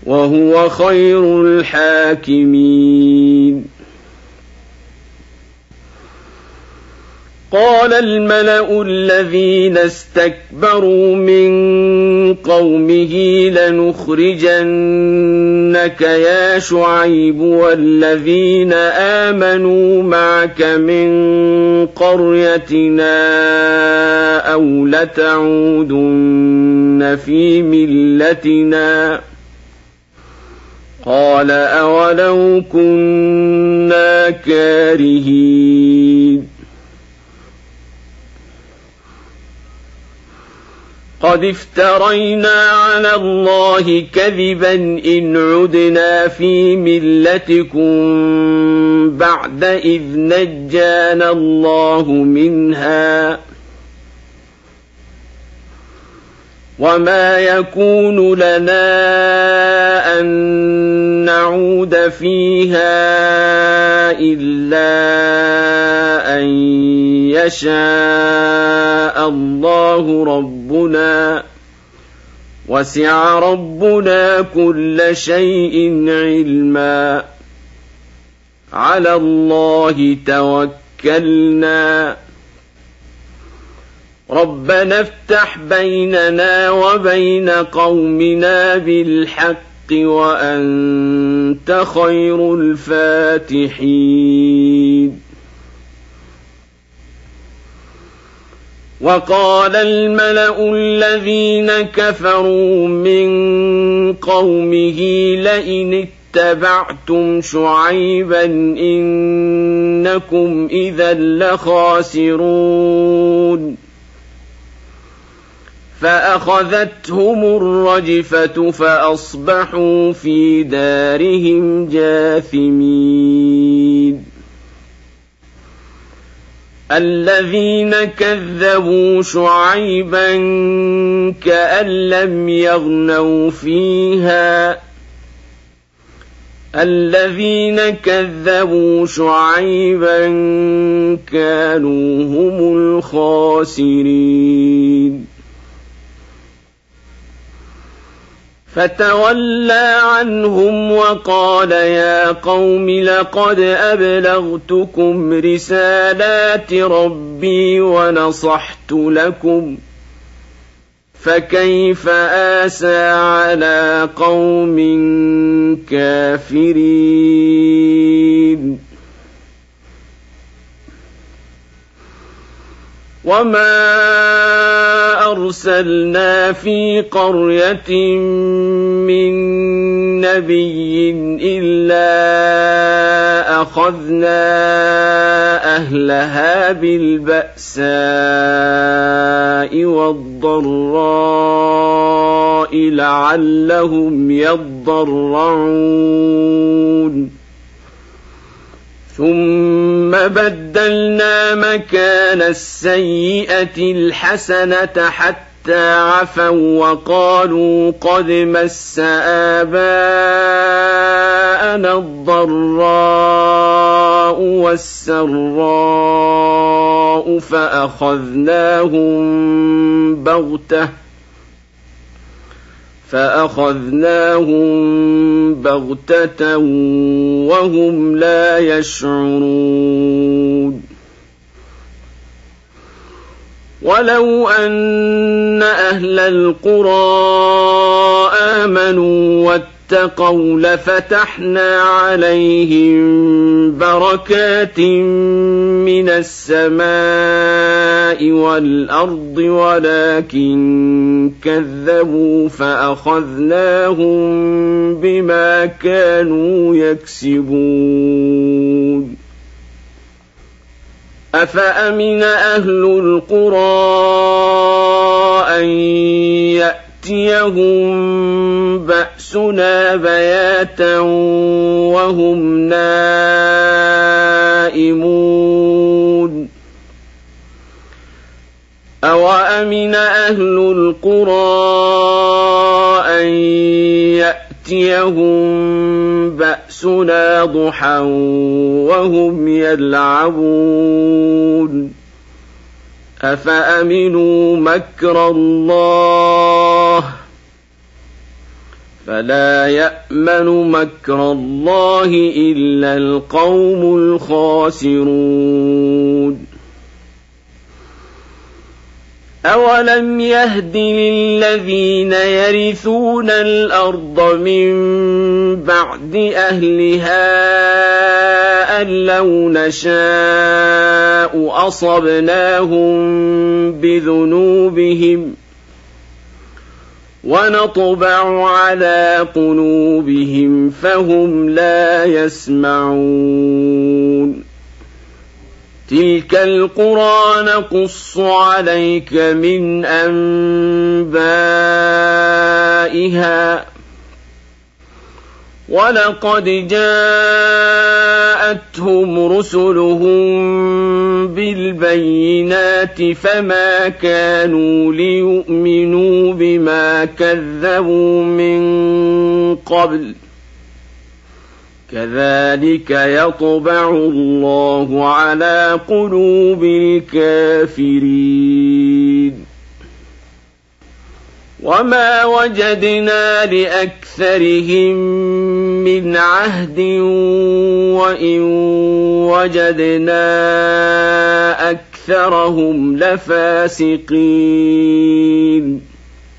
وهو خير الحاكمين. قال الملأ الذين استكبروا من قومه لنخرجنك يا شعيب والذين آمنوا معك من قريتنا أو لتعودن في ملتنا قال أولو كنا كارهين. قد افترينا على الله كذبا إن عدنا في ملتكم بعد إذ نجانا الله منها وما يكون لنا أن نعود فيها إلا أن يشاء الله ربنا وسع ربنا كل شيء علما على الله توكلنا ربنا افتح بيننا وبين قومنا بالحق وأنت خير الفاتحين. وقال الملأ الذين كفروا من قومه لئن اتبعتم شعيبا إنكم إذا لخاسرون فأخذتهم الرجفة فأصبحوا في دارهم جاثمين. الذين كذبوا شعيبا كأن لم يغنوا فيها الذين كذبوا شعيبا كانوا هم الخاسرين. فتولى عنهم وقال يا قوم لقد أبلغتكم رسالات ربي ونصحت لكم فكيف آسى على قوم كافرين. وما أرسلنا في قرية من نبي إلا أخذنا أهلها بالبأساء والضراء لعلهم يضرعون ثم بدلنا مكان السيئة الحسنة حتى عفوا وقالوا قد مس آباءنا الضراء والسراء فأخذناهم بغتة وهم لا يشعرون. ولو أن أهل القرى آمنوا واتقوا لفتحنا عليهم بركات من السماء والأرض ولكن كذبوا فأخذناهم بما كانوا يكسبون. أفأمن أهل القرى أن يأتيهم بأسنا بياتا وهم نائمون أوأمن أهل القرى أن يأتيهم بأسنا ضحى وهم يلعبون أفأمنوا مكر الله فلا يأمن مكر الله إلا القوم الخاسرون أولم يهد للذين يرثون الأرض من بعد أهلها أن لو نشاء أصبناهم بذنوبهم ونطبع على قلوبهم فهم لا يسمعون تلك القرى نقص عليك من أنبائها ولقد جاءتهم رسلهم بالبينات فما كانوا ليؤمنوا بما كذبوا من قبل كذلك يطبع الله على قلوب الكافرين وما وجدنا لأكثرهم من عهد وإن وجدنا أكثرهم لفاسقين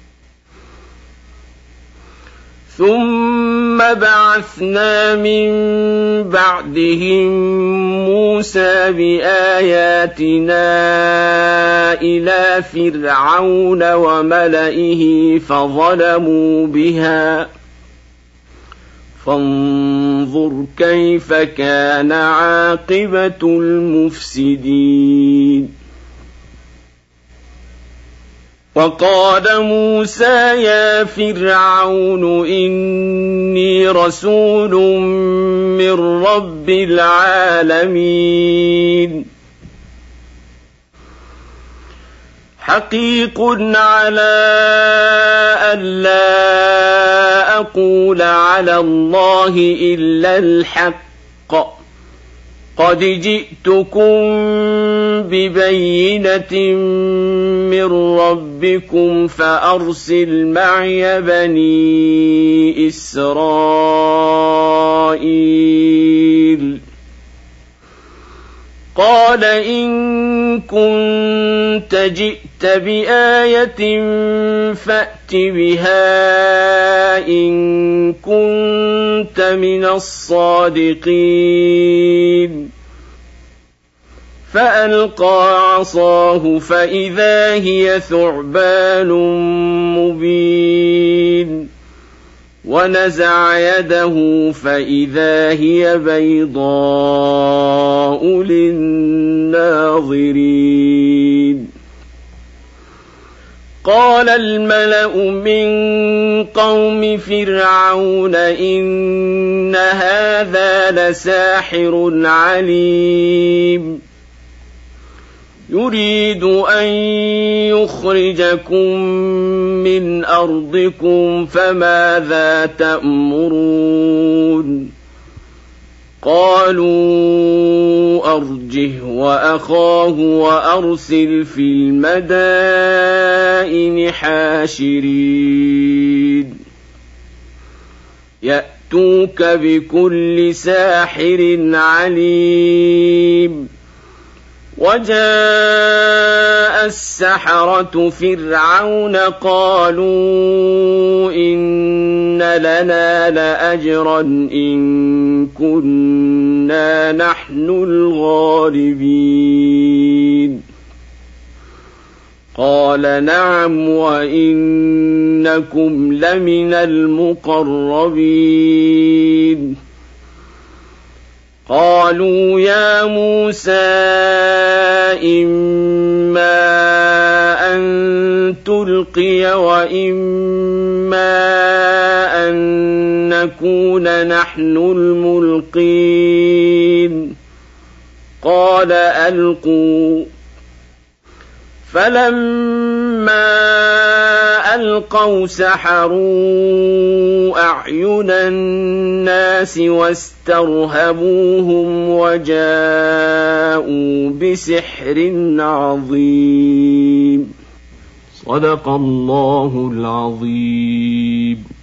ثم بعثنا من بعدهم موسى بآياتنا إلى فرعون وملئه فظلموا بها فانظر كيف كان عاقبة المفسدين وقال موسى يا فرعون إني رسول من رب العالمين حقيق على ألا أقول على الله إلا الحق قد جئتكم ببينة من ربكم فأرسل معي بني إسرائيل قال إن كنت جئت بآية فأت بها إن كنت من الصادقين فألقى عصاه فإذا هي ثعبان مبين ونزع يده فإذا هي بيضاء للناظرين قال الملأ من قوم فرعون إن هذا لساحر عليم يريد أن يخرجكم من أرضكم فماذا تأمرون قالوا أرجه وأخاه وأرسل في المدائن حاشرين يأتوك بكل ساحر عليم وجاء السحرة فرعون قالوا إن لنا لأجرا إن كنا نحن الغالبين قال نعم وإنكم لمن المقربين قالوا يا موسى إما أن تلقي وإما أن نكون نحن الملقين قال ألقوا فلما ألقوا سحروا أعين الناس واسترهبوهم وجاءوا بسحر عظيم صدق الله العظيم.